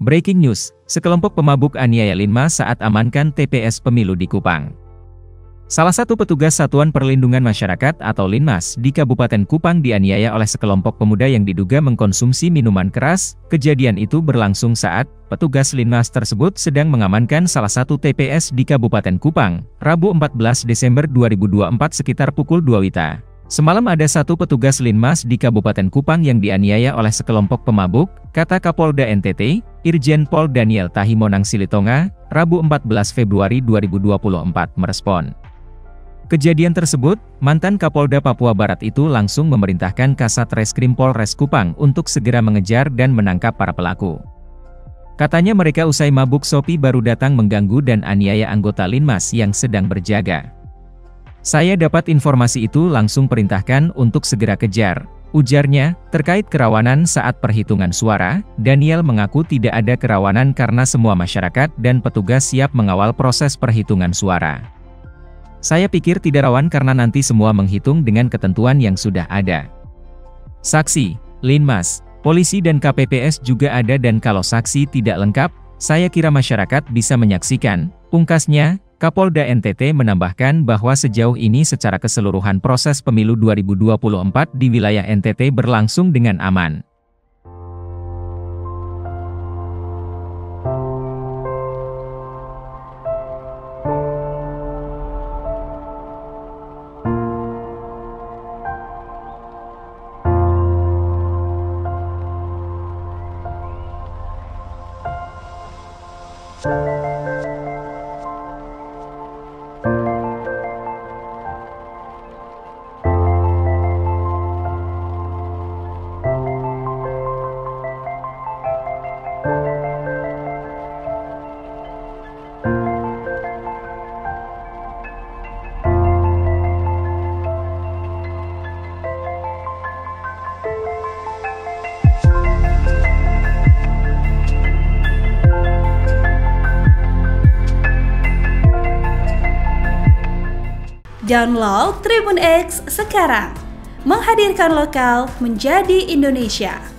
Breaking news, sekelompok pemabuk aniaya Linmas saat amankan TPS pemilu di Kupang. Salah satu petugas Satuan Perlindungan Masyarakat atau Linmas di Kabupaten Kupang dianiaya oleh sekelompok pemuda yang diduga mengkonsumsi minuman keras. Kejadian itu berlangsung saat petugas Linmas tersebut sedang mengamankan salah satu TPS di Kabupaten Kupang, Rabu 14 Desember 2024 sekitar pukul 2 WITA. Semalam ada satu petugas Linmas di Kabupaten Kupang yang dianiaya oleh sekelompok pemabuk, kata Kapolda NTT, Irjen Pol Daniel Tahimonang Silitonga, Rabu 14 Februari 2024 merespon. Kejadian tersebut, mantan Kapolda Papua Barat itu langsung memerintahkan Kasat Reskrim Polres Kupang untuk segera mengejar dan menangkap para pelaku. Katanya mereka usai mabuk Sopi baru datang mengganggu dan aniaya anggota Linmas yang sedang berjaga. Saya dapat informasi itu langsung perintahkan untuk segera kejar, ujarnya. Terkait kerawanan saat perhitungan suara, Daniel mengaku tidak ada kerawanan karena semua masyarakat dan petugas siap mengawal proses perhitungan suara. Saya pikir tidak rawan karena nanti semua menghitung dengan ketentuan yang sudah ada. Saksi, Linmas, polisi dan KPPS juga ada dan kalau saksi tidak lengkap, saya kira masyarakat bisa menyaksikan, pungkasnya. Kapolda NTT menambahkan bahwa sejauh ini secara keseluruhan proses pemilu 2024 di wilayah NTT berlangsung dengan aman. Download Tribun X sekarang, menghadirkan lokal menjadi Indonesia.